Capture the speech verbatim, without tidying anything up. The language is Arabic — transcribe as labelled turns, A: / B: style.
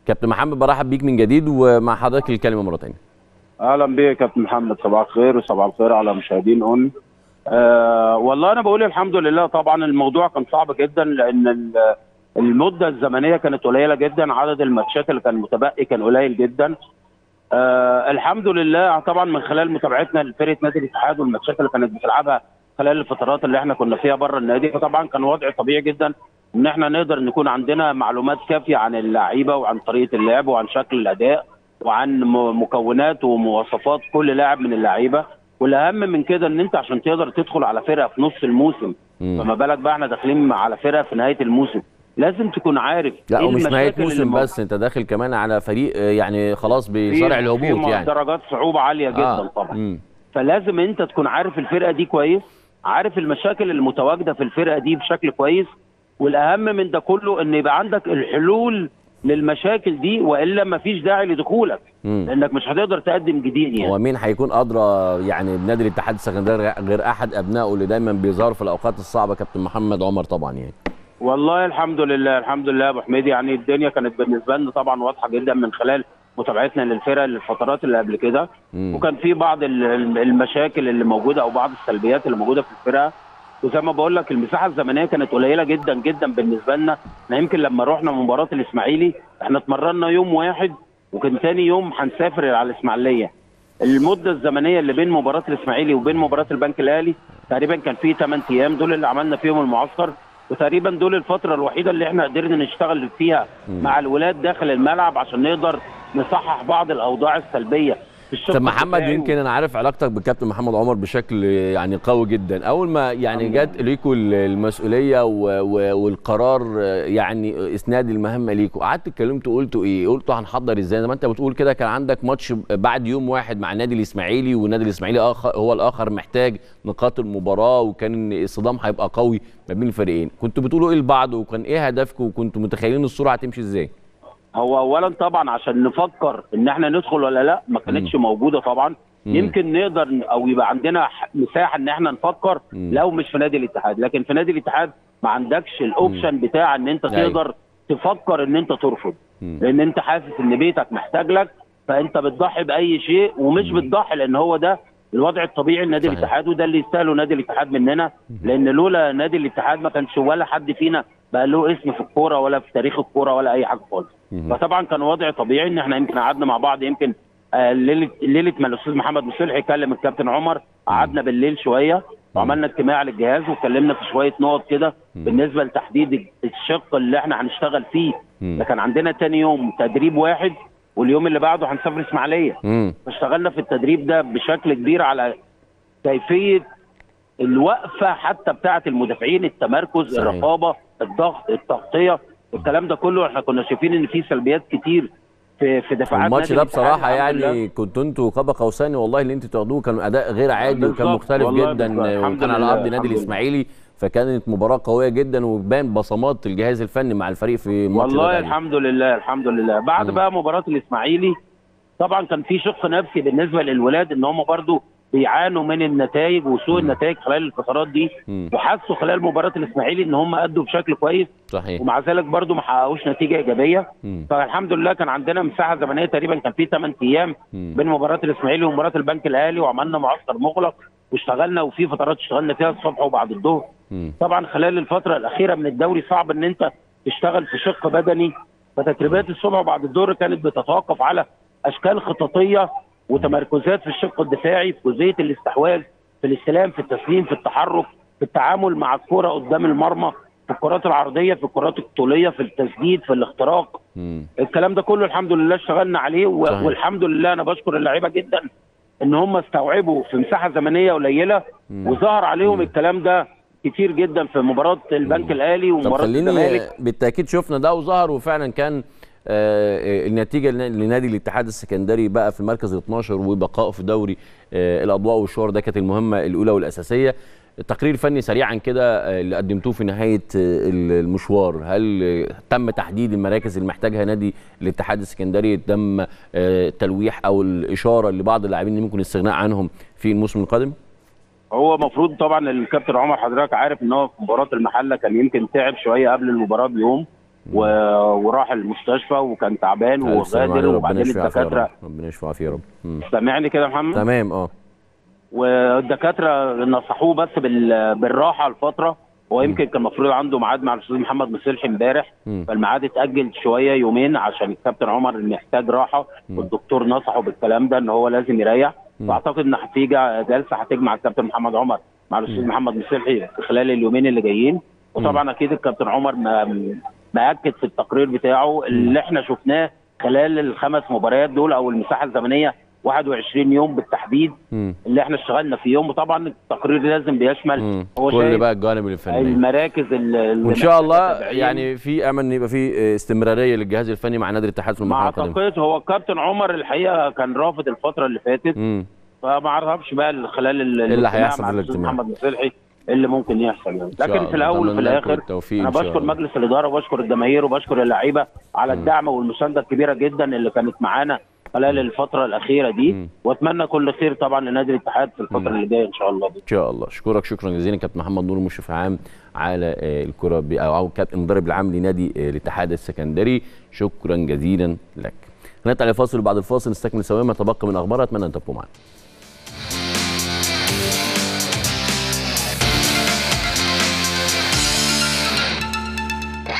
A: كابتن محمد برحب بيك من جديد ومع حضرتك الكلمه مره ثانيه.
B: اهلا بيك يا كابتن محمد، صباح الخير وصباح الخير على مشاهدين اون. آه والله انا بقول الحمد لله. طبعا الموضوع كان صعب جدا لان المده الزمنيه كانت قليله جدا، عدد الماتشات اللي كان متبقي كان قليل جدا. آه الحمد لله طبعا من خلال متابعتنا لفرقه نادي الاتحاد والماتشات اللي كانت بتلعبها خلال الفترات اللي احنا كنا فيها بره النادي، فطبعا كان وضع طبيعي جدا ان احنا نقدر نكون عندنا معلومات كافيه عن اللعيبه وعن طريقه اللعب وعن شكل الاداء وعن مكونات ومواصفات كل لاعب من اللعيبه. والاهم من كده ان انت عشان تقدر تدخل على فرقه في نص الموسم، فما بالك بقى احنا داخلين على فرقه في نهايه الموسم، لازم تكون عارف
A: لا ومش نهايه موسم بس، انت داخل كمان على فريق يعني خلاص بيصارع الهبوط، يعني
B: درجات صعوبه عاليه جدا آه. طبعا مم. فلازم انت تكون عارف الفرقه دي كويس، عارف المشاكل المتواجده في الفرقه دي بشكل كويس، والاهم من ده كله ان يبقى عندك الحلول للمشاكل دي، والا مفيش داعي لدخولك مم. لانك مش هتقدر تقدم جديد. يعني
A: هو مين هيكون ادرى يعني بنادي الاتحاد السكندري غير احد ابنائه اللي دايما بيظهر في الاوقات الصعبه؟ كابتن محمد عمر طبعا. يعني
B: والله الحمد لله الحمد لله يا ابو حميد، يعني الدنيا كانت بالنسبه لنا طبعا واضحه جدا من خلال متابعتنا للفرق للفترات اللي قبل كده، وكان في بعض المشاكل اللي موجوده او بعض السلبيات اللي موجوده في الفرقه، وزي ما بقول لك المساحه الزمنيه كانت قليله جدا جدا بالنسبه لنا. احنا يمكن لما رحنا مباراه الاسماعيلي احنا اتمرنا يوم واحد وكان ثاني يوم هنسافر على الاسماعيليه. المده الزمنيه اللي بين مباراه الاسماعيلي وبين مباراه البنك الاهلي تقريبا كان في ثمانية ايام، دول اللي عملنا فيهم المعسكر، وتقريبا دول الفتره الوحيده اللي احنا قدرنا نشتغل فيها مع الولاد داخل الملعب عشان نقدر نصحح بعض الاوضاع السلبيه.
A: طب محمد، يمكن انا عارف علاقتك بالكابتن محمد عمر بشكل يعني قوي جدا. اول ما يعني جت ليكوا المسؤوليه والقرار يعني اسناد المهمه ليكوا، قعدتوا اتكلمتوا قلتوا ايه؟ قلتوا هنحضر ازاي؟ زي ما انت بتقول كده كان عندك ماتش بعد يوم واحد مع النادي الاسماعيلي، والنادي الاسماعيلي هو الاخر محتاج نقاط المباراه، وكان الصدام هيبقى قوي ما بين الفريقين. كنتوا بتقولوا ايه لبعض وكان ايه هدفكم وكنتوا متخيلين الصوره هتمشي ازاي؟
B: هو اولا طبعا عشان نفكر ان احنا ندخل ولا لا ما كانتش م. موجوده طبعا. م. يمكن نقدر او يبقى عندنا مساحه ان احنا نفكر م. لو مش في نادي الاتحاد، لكن في نادي الاتحاد ما عندكش الاوبشن بتاع ان انت تقدر تفكر ان انت ترفض، م. لان انت حاسس ان بيتك محتاج لك، فانت بتضحي باي شيء، ومش م. بتضحي لان هو ده الوضع الطبيعي لنادي الاتحاد، وده اللي يستاهله نادي الاتحاد مننا، لان لولا نادي الاتحاد ما كانش ولا حد فينا بقى له اسم في الكوره ولا في تاريخ الكوره ولا اي حاجه خالص. فطبعا كان وضع طبيعي ان احنا يمكن قعدنا مع بعض، يمكن آه ليله ليله ما الاستاذ محمد مصلحي كلم الكابتن عمر، قعدنا بالليل شويه وعملنا اجتماع للجهاز واتكلمنا في شويه نقط كده بالنسبه لتحديد الشق اللي احنا هنشتغل فيه. ده كان عندنا ثاني يوم تدريب واحد، واليوم اللي بعده هنسافر اسماعيليه، فاشتغلنا في التدريب ده بشكل كبير على كيفيه الوقفه حتى بتاعه المدافعين، التمركز، صحيح. الرقابه، الضغط، التغطيه، الكلام ده كله. احنا كنا شايفين ان في سلبيات كتير في في دفاعات
A: الماتش ده بصراحه، يعني كنتوا انتوا قاب قوسين والله اللي انتوا تاخدوه، كان اداء غير عادي وكان مختلف جدا، وكان على ارض نادي الاسماعيلي، فكانت مباراه قويه جدا وبان بصمات الجهاز الفني مع الفريق في الماتش ده.
B: والله الحمد لله الحمد لله. بعد م. بقى مباراه الاسماعيلي طبعا كان في شق نفسي بالنسبه للولاد ان هم برضو بيعانوا من النتائج وسوء النتائج خلال الفترات دي، م. وحسوا خلال مباراه الاسماعيلي ان هم ادوا بشكل كويس،
A: صحيح.
B: ومع ذلك برضو ما حققوش نتيجه ايجابيه. م. فالحمد لله كان عندنا مساحه زمنيه تقريبا كان في ثمانية ايام م. بين مباراه الاسماعيلي ومباراه البنك الاهلي، وعملنا معسكر مغلق واشتغلنا، وفي فترات اشتغلنا فيها الصبح وبعد الظهر. طبعا خلال الفتره الاخيره من الدوري صعب ان انت تشتغل في شق بدني، فتدريبات الصبح وبعد الظهر كانت بتتوقف على اشكال خططيه وتمركزات في الشق الدفاعي، في جزئيه الاستحواذ، في الاستلام، في التسليم، في التحرك، في التعامل مع الكره قدام المرمى، في الكرات العرضيه، في الكرات الطوليه، في التسديد، في الاختراق. مم. الكلام ده كله الحمد لله اشتغلنا عليه، والحمد لله انا بشكر اللعيبه جدا ان هم استوعبوا في مساحه زمنيه قليله، مم. وظهر عليهم مم. الكلام ده كتير جدا في مباراه البنك الاهلي ومباراه الزمالك.
A: بالتاكيد شفنا ده وظهر، وفعلا كان آه النتيجه لنادي الاتحاد السكندري بقى في المركز الاثناشر وبقائه في دوري آه الاضواء والشهر، ده كانت المهمه الاولى والاساسيه. التقرير فني سريعا كده اللي قدمتوه في نهايه المشوار، هل تم تحديد المراكز اللي محتاجها نادي الاتحاد السكندري؟ تم تلويح او الاشاره لبعض اللاعبين اللي ممكن الاستغناء عنهم في الموسم القادم؟
B: هو المفروض طبعا الكابتن عمر حضرتك عارف ان هو في مباراه المحله كان يمكن تعب شويه قبل المباراه بيوم، وراح المستشفى وكان تعبان وغادر، وبعدين الدكاتره
A: ربنا يشفيه ويعافيه يا رب.
B: سامعني كده يا محمد؟
A: تمام. اه
B: والدكاتره نصحوه بس بالراحه الفتره. هو يمكن كان المفروض عنده ميعاد مع الاستاذ محمد مصلحي امبارح، فالميعاد اتاجل شويه يومين عشان الكابتن عمر محتاج راحه، والدكتور نصحه بالكلام ده ان هو لازم يريح. واعتقد ان هتيجي جلسه هتجمع الكابتن محمد عمر مع الاستاذ محمد مصلحي خلال اليومين اللي جايين. وطبعا اكيد الكابتن عمر مأكد في التقرير بتاعه اللي احنا شفناه خلال الخمس مباريات دول او المساحه الزمنيه واحد وعشرين يوم بالتحديد مم. اللي احنا اشتغلنا فيهم. وطبعا التقرير لازم بيشمل
A: مم. هو كل بقى الجوانب الفنيه،
B: المراكز اللي
A: وان شاء الله يعني في امل ان يبقى في استمراريه للجهاز الفني مع نادي الاتحاد في المرحله القادمه.
B: اعتقد هو الكابتن عمر الحقيقه كان رافض الفتره اللي فاتت، مم. فما اعرفش بقى خلال
A: اللي هيحصل في الاجتماع
B: محمد مصلحي اللي ممكن يحصل يعني. لكن في الاول وفي الاخر انا بشكر مجلس الاداره وبشكر الجماهير وبشكر اللعيبه على مم. الدعم والمسانده الكبيره جدا اللي كانت معانا خلال الفترة الأخيرة دي، مم. وأتمنى كل خير طبعا لنادي الاتحاد في الفترة مم. اللي جاية إن شاء الله دي.
A: إن شاء الله. أشكرك شكرا جزيلا كابتن محمد نور، المشرف العام على الكرة أو كابتن المدرب العام لنادي الاتحاد السكندري، شكرا جزيلا لك. هنطلع لفاصل وبعد الفاصل نستكمل سوا ما تبقى من أخبار. أتمنى أن تبقوا معنا.